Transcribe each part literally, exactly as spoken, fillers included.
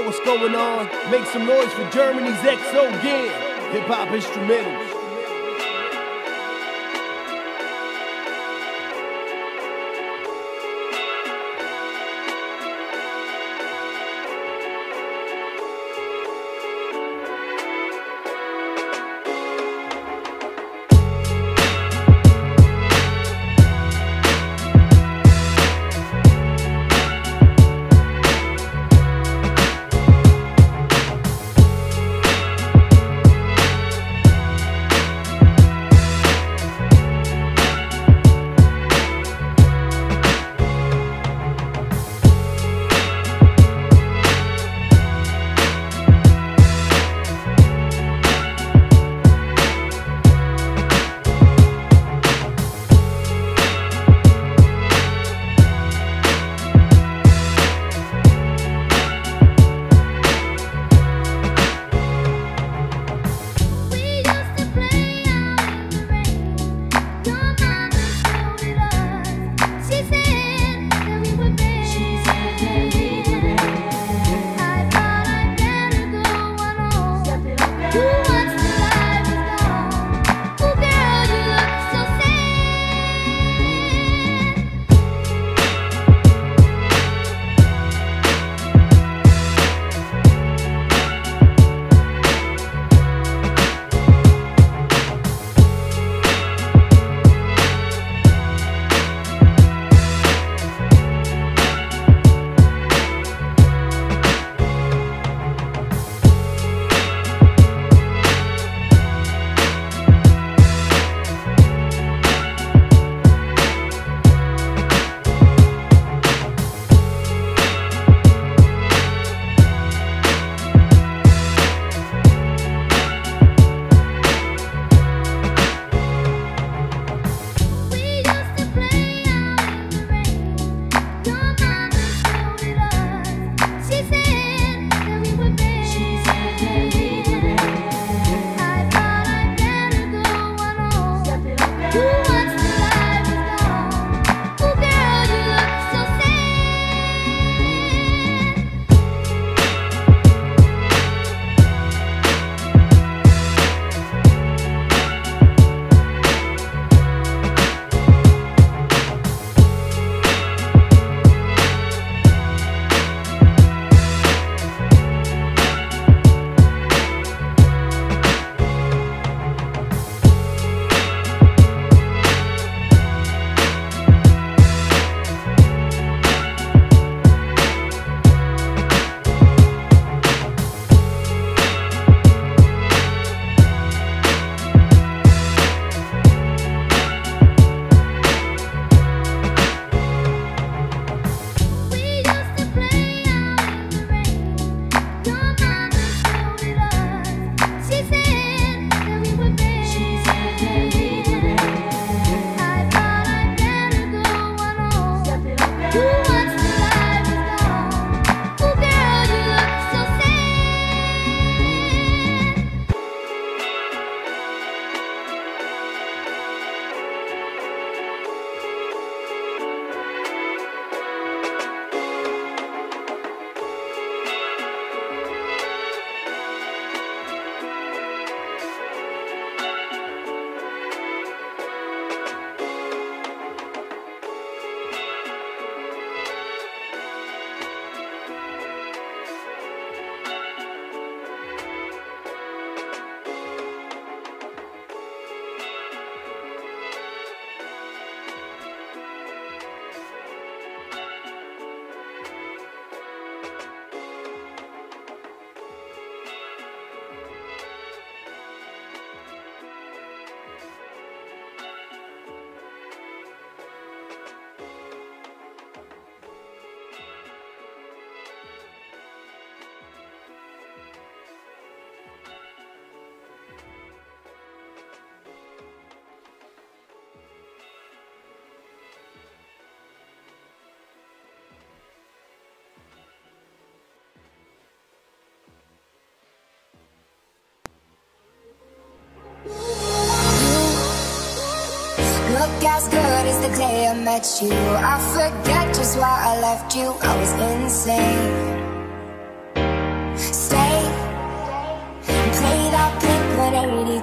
what's going on? Make some noise for Germany's X O again. Hip hop instrumentals. Look as good as the day I met you. I forget just why I left you. I was insane.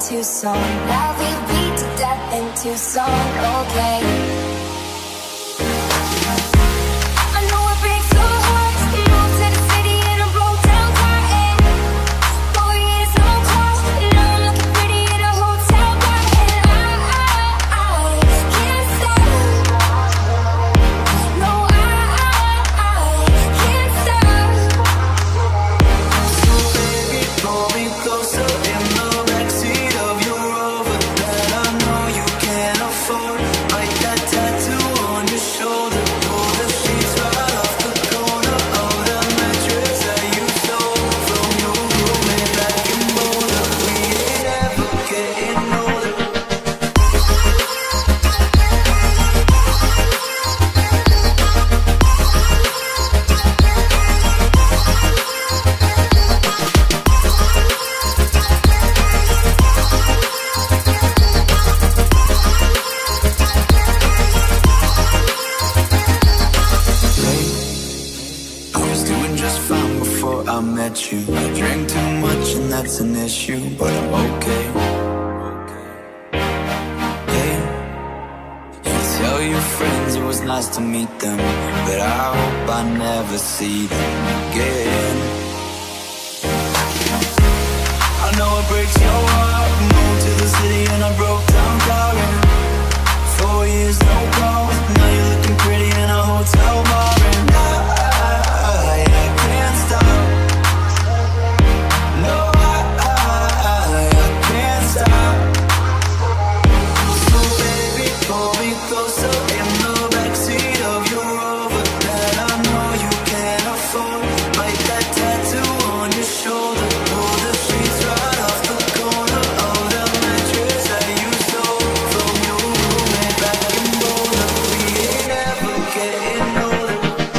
Tucson. Now we beat to death in Tucson, okay. I know it breaks your heart to move to the city in a broke down car. And four years no call, now I'm looking pretty in a hotel bar. And I, I, I can't stop. No, I, I, I can't stop. So baby, pull me closer in the backseat of your Rover that I know you can't afford. Like that tattoo on your shoulder. Pull the sheets right off the corner of the mattress that you stole from your roommate back in Boulder. We ain't ever getting older. I was doing just fine before I met you. I drank too much and that's an issue, but I'm okay. Hey, you tell your friends it was nice to meet them, but I hope I never see them again. I know it breaks your heart. Moved to the city and I broke down car. And four years no calls, now you're looking pretty in a hotel bar. And I, I, I can't stop. No, I, I, I can't stop. So baby, pull me closer in the backseat of your Rover that I know you can't afford. Like that tattoo on your shoulder. Pull the sheets right off the corner of the mattress that you stole from your roommate back in Boulder. We ain't ever getting older.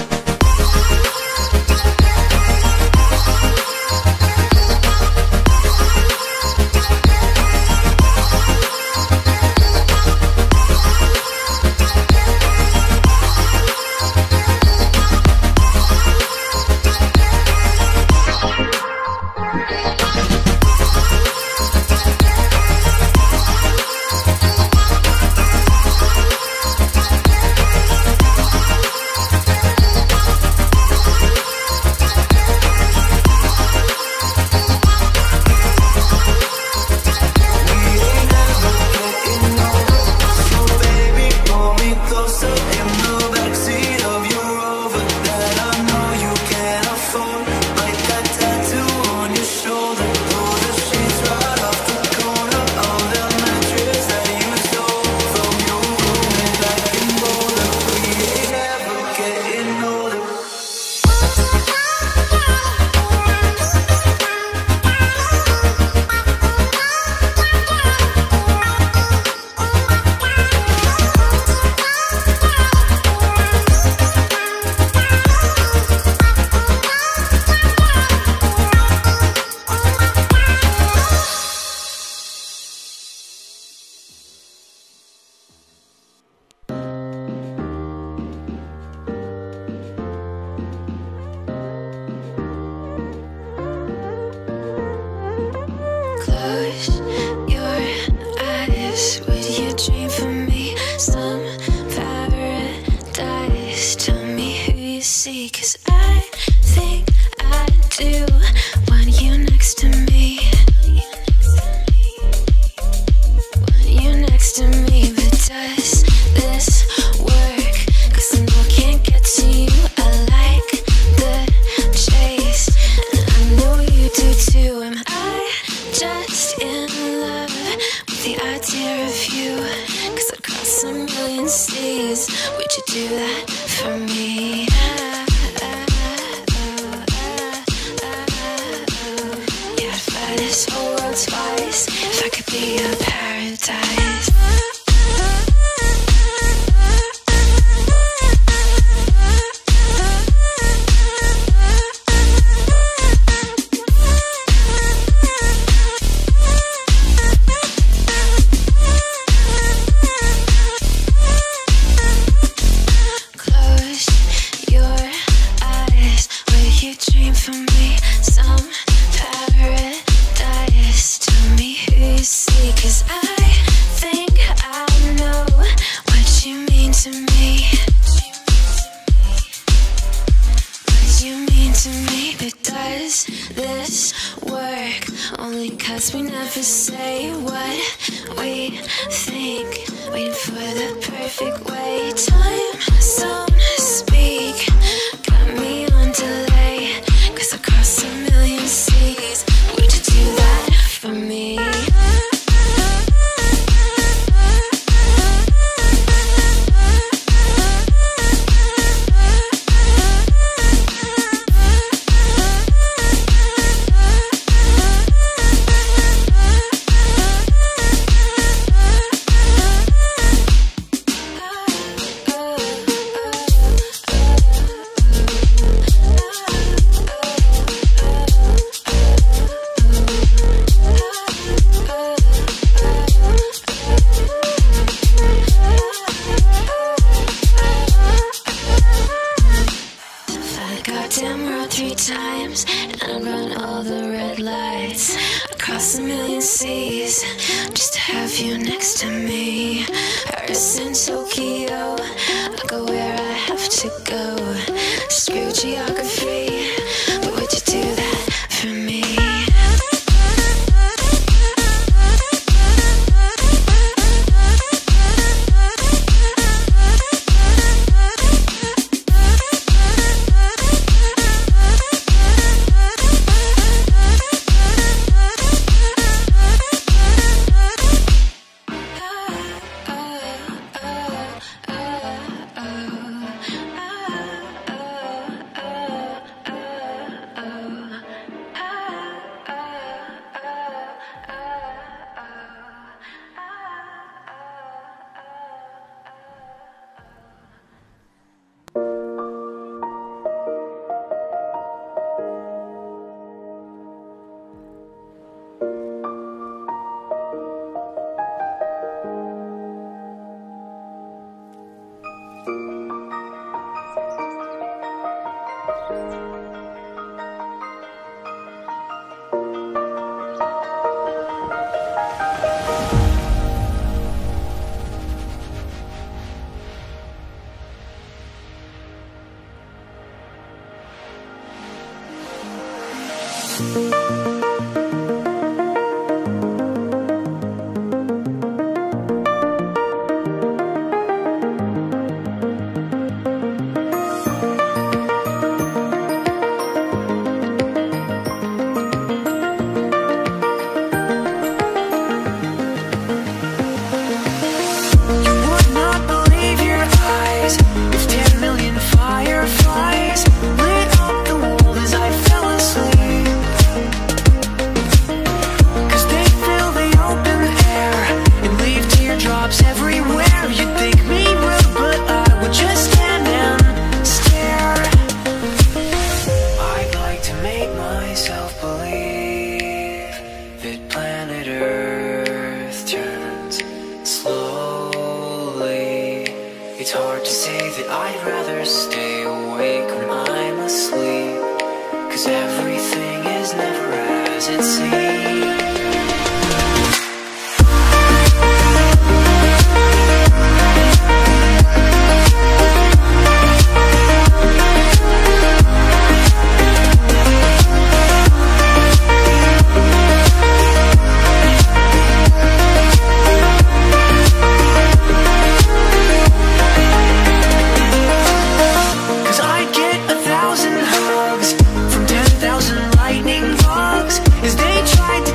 Close your eyes. Would you dream for me some paradise? Tell me who you see, 'cause I think I do want you next to me. Want you next to me, but does this work? 'Cause I know I can't get to you. I like the chase, and I know you do too. Am I just in love with the idea of you? 'Cause I'd cross a million seas. Would you do that for me? Yeah, I'd fly this whole world twice if I could be your paradise. Close Cause we never say what we think, waiting for the perfect way. Time don't speak, got me on delay. Cause across a million seas, would you do that for me? Goddamn world three times, and I'd run all the red lights across a million seas just to have you next to me. Paris and Tokyo, I go where I have to go. Screw geography, but would you do that for me? It's hard to say that I'd rather stay awake when I'm asleep, 'cause everything is never as it seems. As they tried to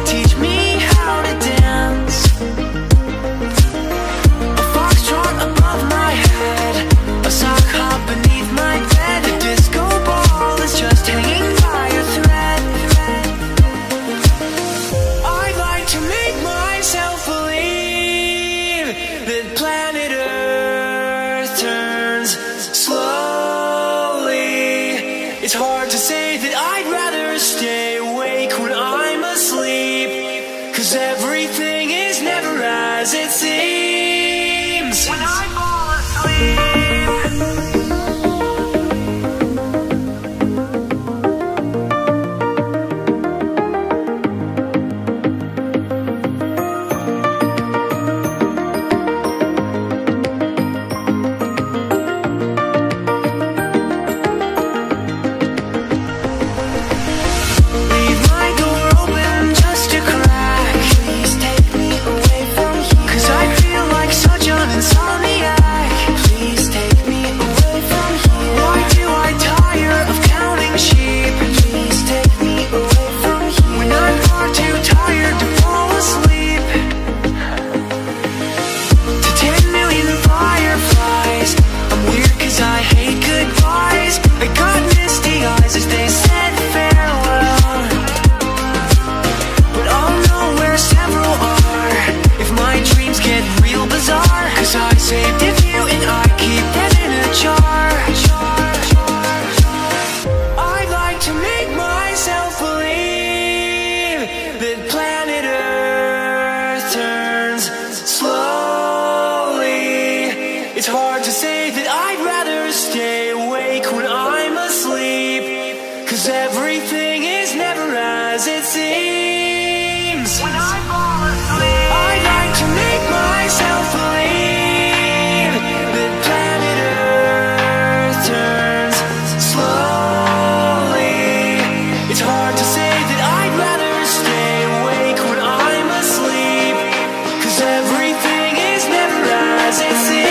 to say that I'd rather stay awake when I'm asleep, 'cause everything is never as it seems. When I fall asleep, I'd like to make myself believe that planet Earth turns slowly. It's hard to say that I'd rather stay awake when I'm asleep, 'cause everything is never as it seems.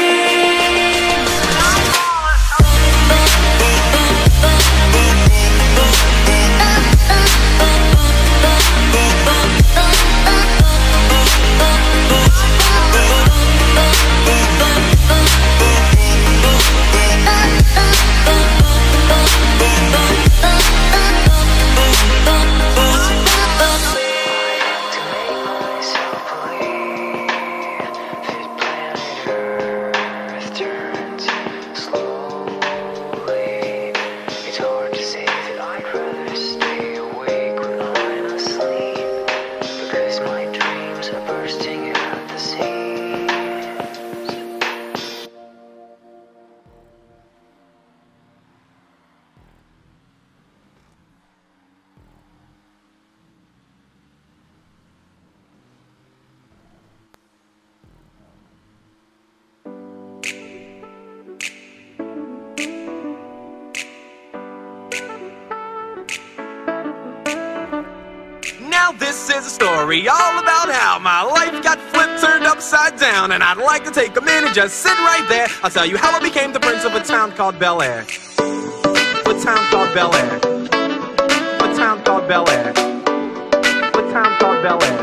Now this is a story all about how my life got flipped, turned upside down, and I'd like to take a minute, just sit right there. I'll tell you how I became the prince of a town called Bel Air. A town called Bel Air. A town called Bel Air. A town called Bel Air.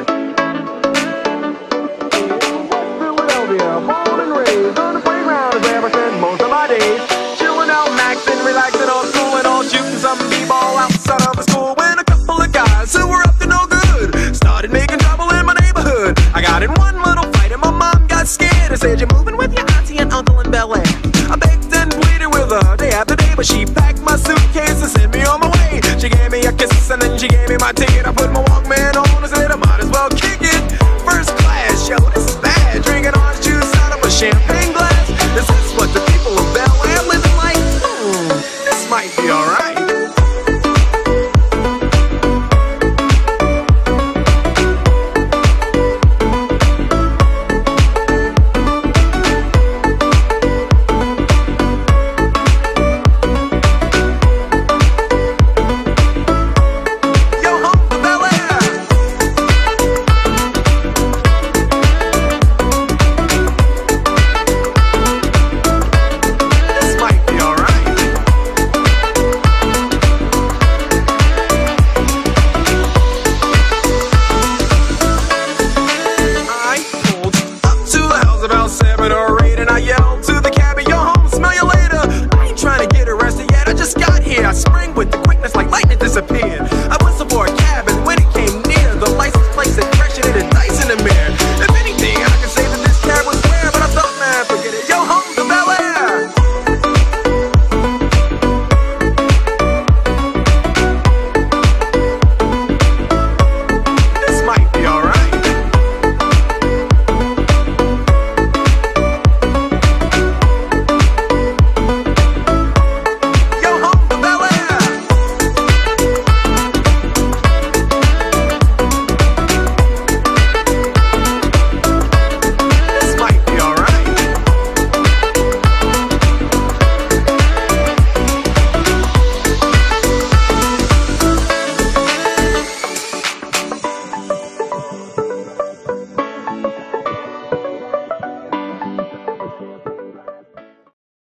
Philadelphia, born and raised on the playground is where I spent most of my days. Chilling out, maxing, relaxing on school, and all shooting some b-ball outside of the school. When a couple of guys who were up to no good started making trouble in my neighborhood. I got in one little fight and my mom got scared and said, "You're moving with your auntie and uncle in Bel Air." I begged and pleaded with her day after day, but she packed my suitcase and sent me on my way. She gave me a kiss and then she gave me my ticket. I put